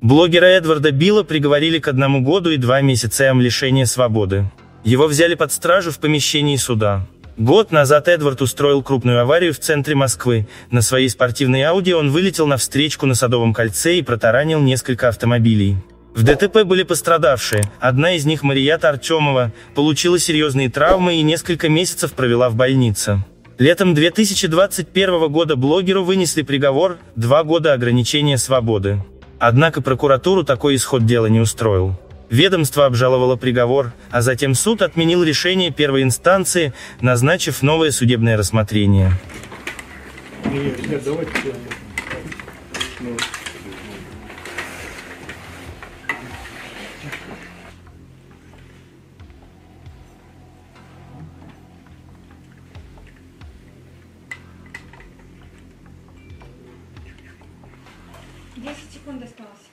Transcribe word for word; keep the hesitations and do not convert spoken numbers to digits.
Блогера Эдварда Билла приговорили к одному году и два месяцам лишения свободы. Его взяли под стражу в помещении суда. Год назад Эдвард устроил крупную аварию в центре Москвы. На своей спортивной Ауди он вылетел на встречку на Садовом кольце и протаранил несколько автомобилей. В ДТП были пострадавшие, одна из них, Марията Артемова, получила серьезные травмы и несколько месяцев провела в больнице. Летом две тысячи двадцать первого года блогеру вынесли приговор – два года ограничения свободы. Однако прокуратуру такой исход дела не устроил. Ведомство обжаловало приговор, а затем суд отменил решение первой инстанции, назначив новое судебное рассмотрение. десять секунд осталось.